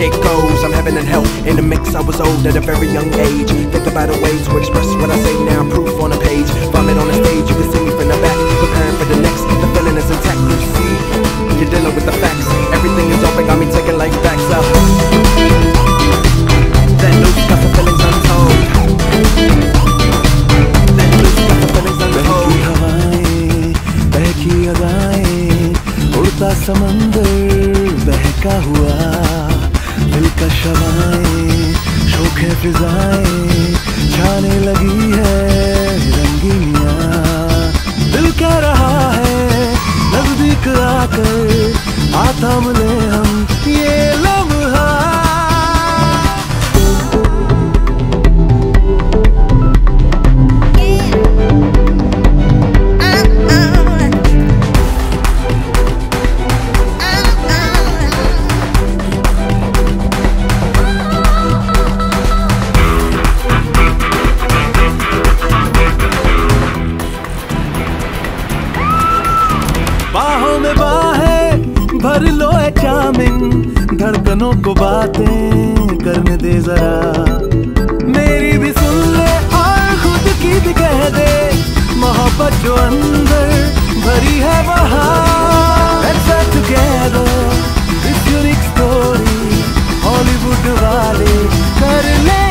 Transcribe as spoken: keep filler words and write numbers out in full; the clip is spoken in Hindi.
it goes. I'm heaven and hell in the mix. I was old at a very young age. Think about a way to express what I say now. Proof on a page. Vomit on the stage. You can see me from the back, preparing for the next. The feeling is intact. You see, you're dealing with the facts. Everything is open, got me taking life back up. Let loose, got the feelings untold. Let loose, got the feelings untold. बहकी हवाएं, बहकी अदाएं, उड़ता समंदर बहका हुआ, दिलकश हवाएं, शोखे फिजाएं, छाने लगी है रंगीनियां। दिल कह रहा है नजदीक आकर, आता मिले हम ये लम्हा। बाहों में बाहें भर लो ए चार्मिंग, धड़कनों को बातें करने दे जरा। मेरी भी सुन ले और खुद की भी कह दे, मोहब्बत जो अंदर भरी है वहाँ। Let's start together this unique story, Hollywood वाले कर ले